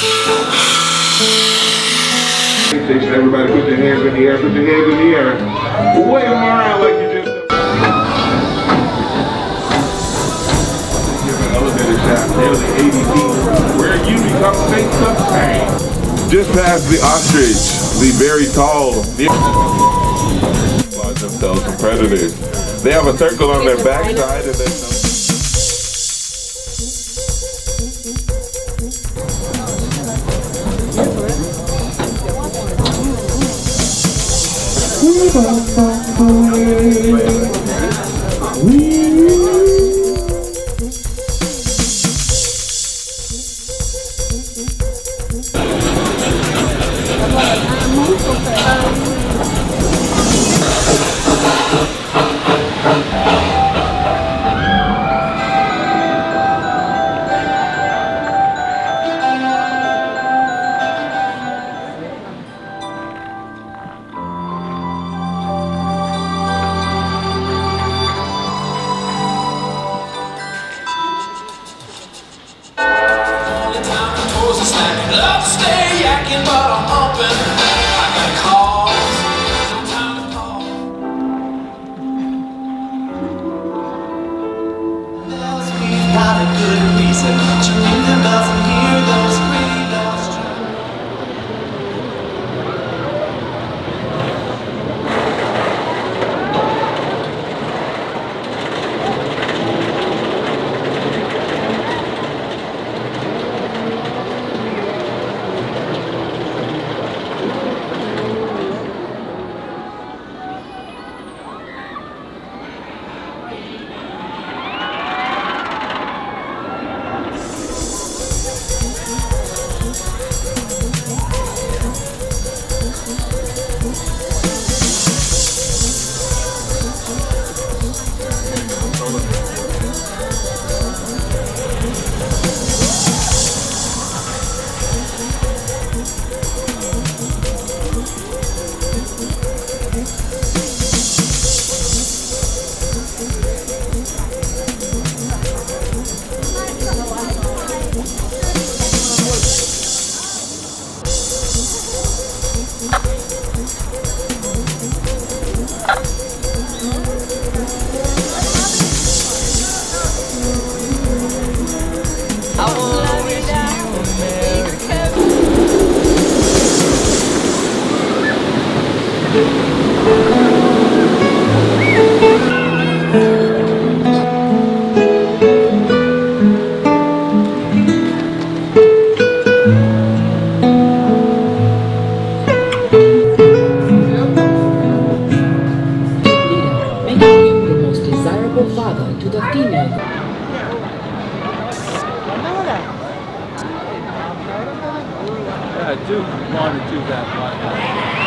Everybody put your hands in the air, put your hands in the air. Wave them around like you just give an elevator shaft nearly 80 feet, where you become face of pain. Just past the ostrich, the very tall, themselves from predators. They have a circle on their backside and then love to stay yakking, but I'm humping. I got calls, no time to call. We've got a good reason to ring the bells and hear those pretty bells chime. Father to the female. Yeah, Duke wanted to that one.